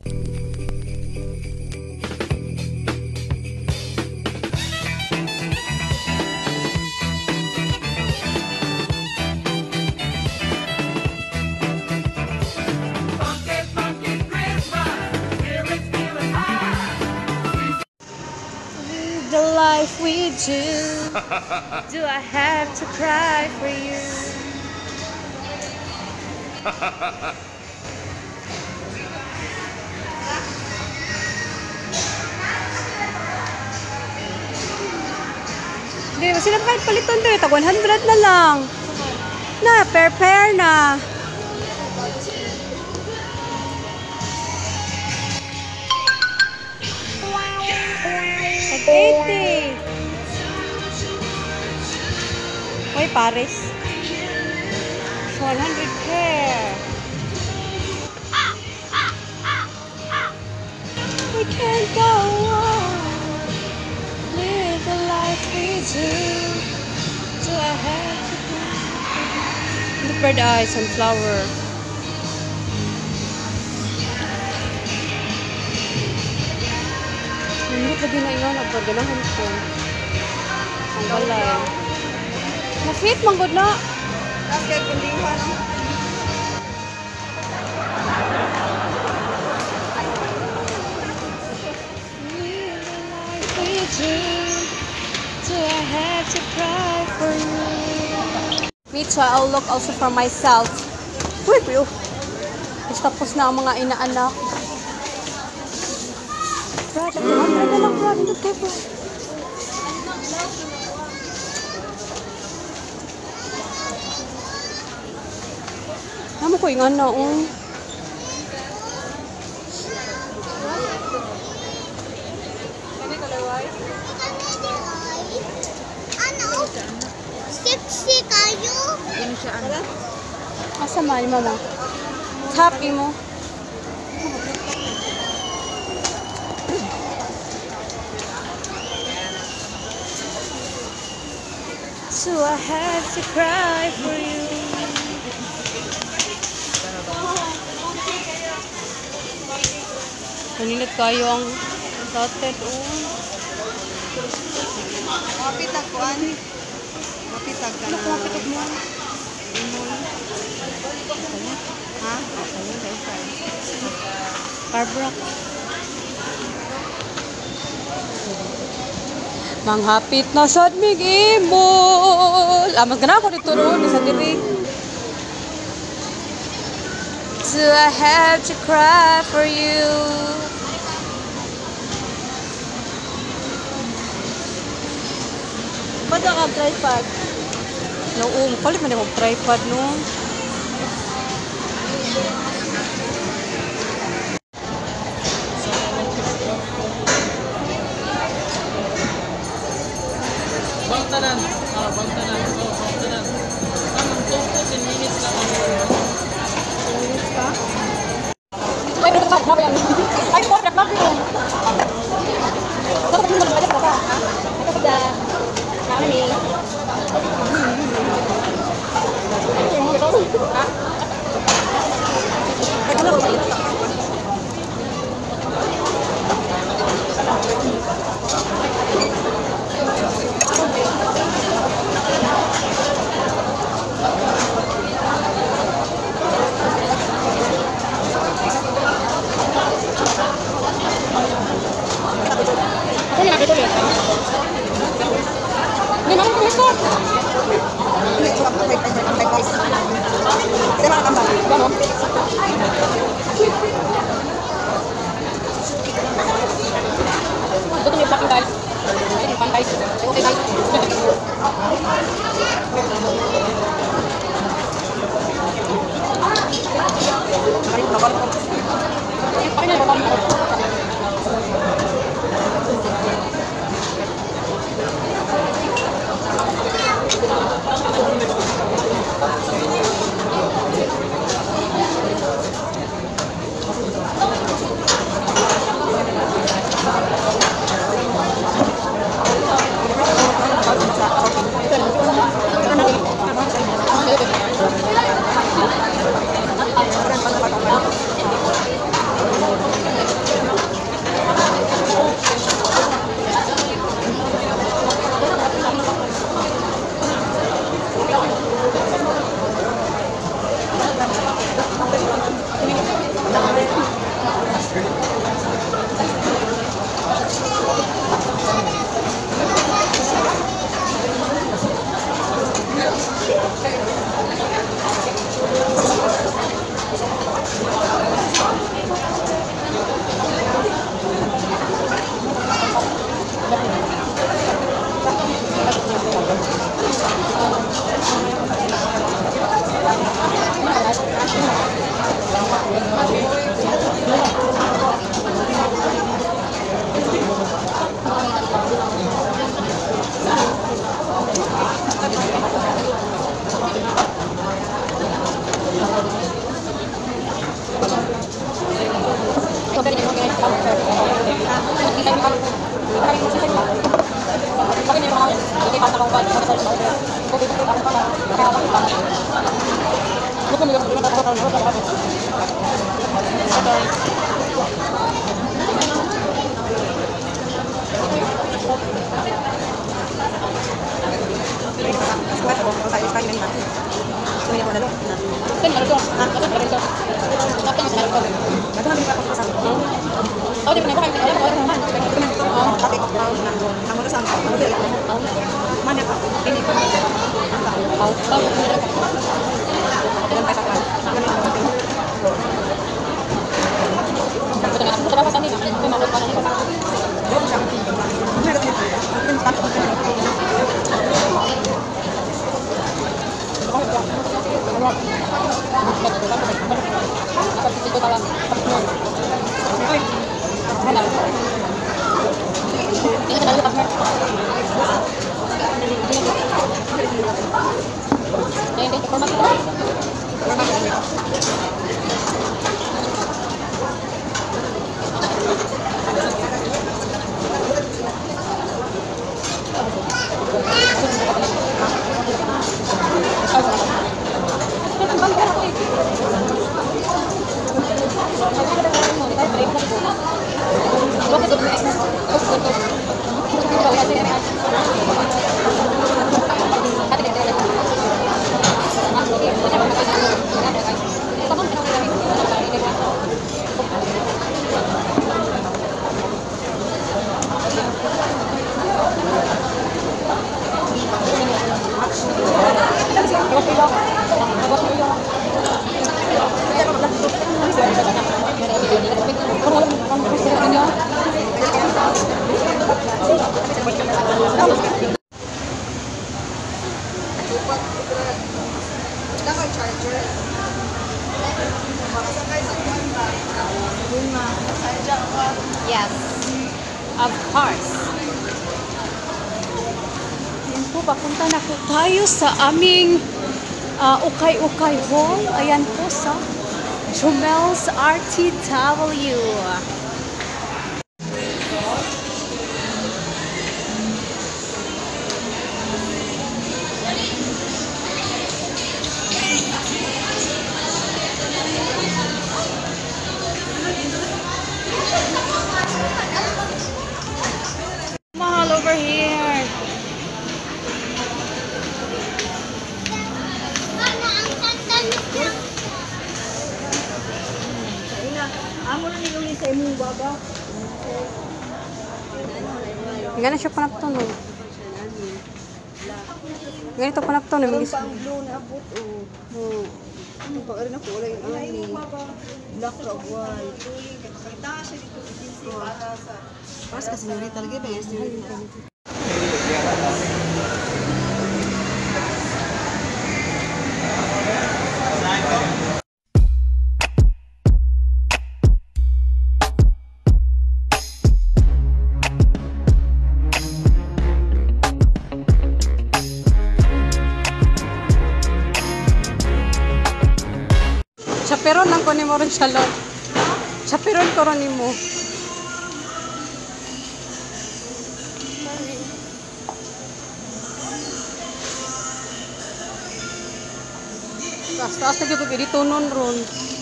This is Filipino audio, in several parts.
The life we do. Do I have to cry for you? Hindi naman sila kahit paliton to. Tag 100 na lang. Na, pair na. Tag 80. Uy, Paris. 100 pair. We can't go on. Live the life we do. Do I have to cry? Look for the eyes, sunflower. Hindi lagi na yun. Nagpaganahan ko. Ang balay. Na-fit, manggod na. Tapos kaya kundihan, no? Do I have to cry for you? Me too, I'll look also for myself. Wait, wait. Tapos na ang mga inaanak. Brad, na lang, Brad. Hindi kayo, Brad. Naman ko yung ano, Ano? Sexy kayo? Yan siya, ano? asa man, mama? Happy mo? So I have to cry for you. Kanilit kayo ang dotted, Mapitag ko, ani? Mapitag ka na. Mapitag mo. Ha? Barbara. Manghapit na sad mig imol. Mas gana ko dito ron sa diri. Do I have to cry for you? Ba't ka tripod? No, palit man ako tripod no. Bangtanan. Bangtanan. Bangtanan. Ang 10 minutes lang ang Ay, pero sa mga yan. Ay, po, trap natin. Dapat mo mag-balik ka. Ito sa kami. Ha? Ano ba? Yes. Of course. Ayan po, papunta na po tayo sa aming Ukay-Ukay Hall. Ayan po sa Jomel's RTW. Mahal over here. Mama, ang ganda niya. Gana siya panapton, no? Ganito panapton, no? Blue na abot, oh. Pag-arin ako, wala yung ani. Black ra white. Kita siya dito, itinsi para sa... Pas kasi senyorita lagi ba yung senyorita? Chaperon lang ko ni mo rin siya, Lord. Chaperon ko rin ni mo. Taas na dito, dito nun ron.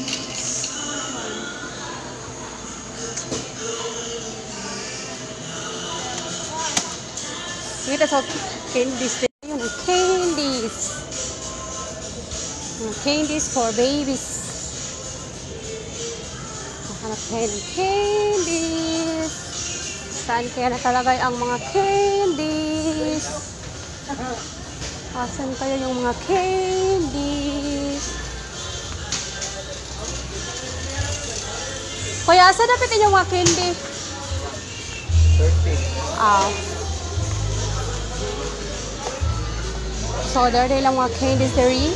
Kita sa candies. Yun, candies. Candies for babies. Hanap tayo ng candies. Saan kaya nakalagay ang mga candies? Asan kaya yung mga candies? Kuya, saan dapat yung mga candy? 30. So, there lang mga candies there is.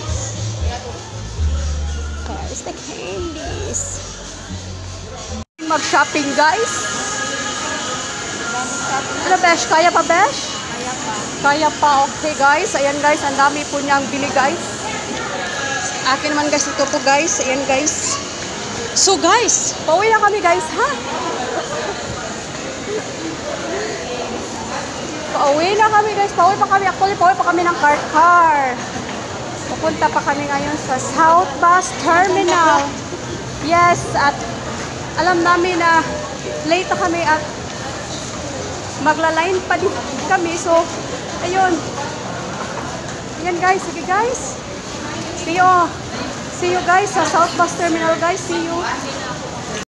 There's the candies. Mag-shopping, guys. Ano, Besh? Kaya pa, Besh? Kaya pa. Okay, guys. Ayan, guys. Ang dami po niyang bili, guys. Akin naman, guys. Ito po, guys. Ayan, guys. So, guys. Pauwi na kami, guys, ha? Pauwi na kami, guys. Pauwi pa kami. Actually, pauwi pa kami ng car. Pupunta pa kami ngayon sa South Bus Terminal. Yes, at alam namin na late na kami at magla-line pa din kami. So, ayun. Ayan, guys. Sige, guys. See you. See you guys sa South Bus Terminal guys. See you.